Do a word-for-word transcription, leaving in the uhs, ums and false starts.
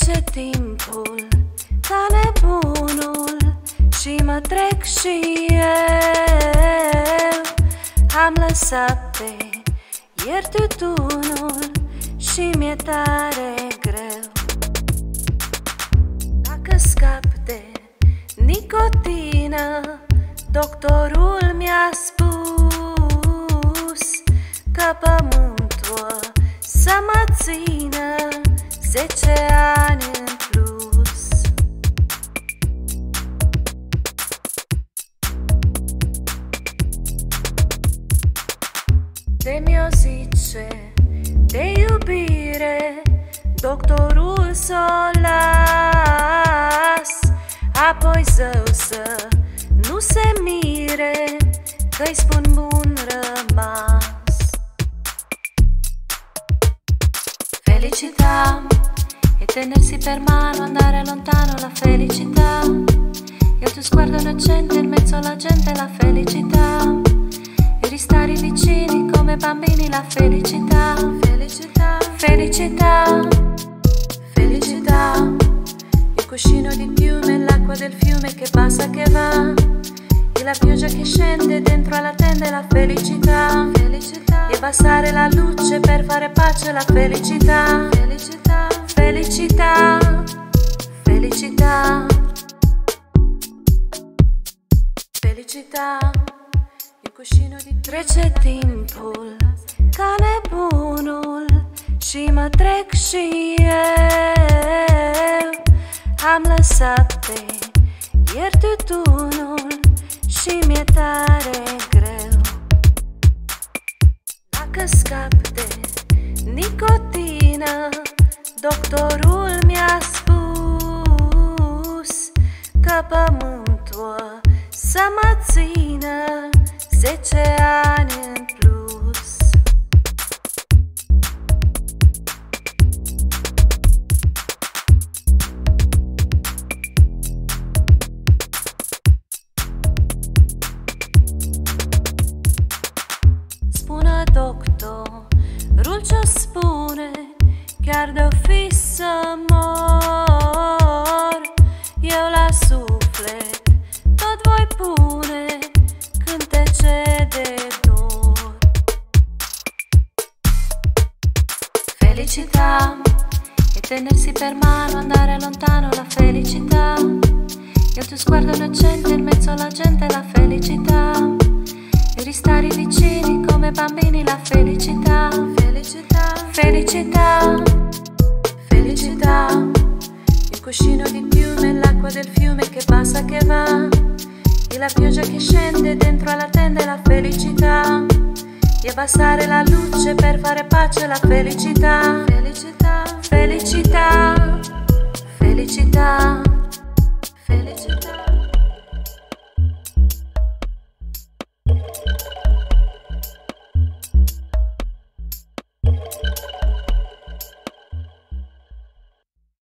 Trece timpul ca nebunul și mă trec și eu. Am lăsat pe ieri tutunul și mi-e tare greu. Dacă scap de nicotină, doctorul mi-a spus că pământul o să mă țină zece ani în plus. De mi-o zice de iubire, doctorul s-o las, apoi zău să nu se mire că-i spun bun rămas. Felicità e tenersi per mano, andare lontano, la felicità e il tuo sguardo innocente in mezzo alla gente, la felicità e restare vicini come bambini, la felicità. Felicità, felicità, felicità, il cuscino di piume, l'acqua del fiume che passa che va e la pioggia che scende dentro alla tenda, la felicità. Felicità, e abbassare la luce per fare pace, la felicità. Felicità, felicità, felicità, felicità, il cuscino di... Trece timpul ca nebunul și mă trec și eu. Am lăsat pe ieri tutunul și mi-e tare greu. Dacă scap de nicotină, doctorul mi-a spus că pământul o să mă țină zece ani în plus. Spune doctorul ce-o spune, chiar de-o fi să mor, eu la suflet tot voi pune cântece de dor. Felicità e tenersi per mano, andare lontano, la felicità e il tuo sguardo innocente in mezzo alla gente, la felicità e restare vicini come bambini, la felicità. Felicità, felicità, felicità, il cuscino di piume, l'acqua del fiume che passa che va e la pioggia che scende dentro alla tenda, la felicità e abbassare la luce per fare pace, la felicità. Felicità, felicità, felicità, felicità.